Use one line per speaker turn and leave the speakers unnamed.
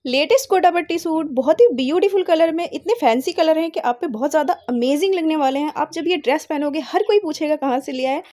Latest Kota पट्टी suit बहुत ही beautiful colour में, इतने फैंसी कलर हैं कि आप पे बहुत ज़्यादा अमेजिंग लगने वाले हैं। आप जब ये ड्रेस पहनोगे हर कोई पूछेगा कहाँ से लिया है।